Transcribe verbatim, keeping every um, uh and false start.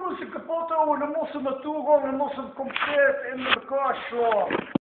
moest kapot houden, dan moesten we naartoe gaan, dan moesten we compleet in elkaar slaan.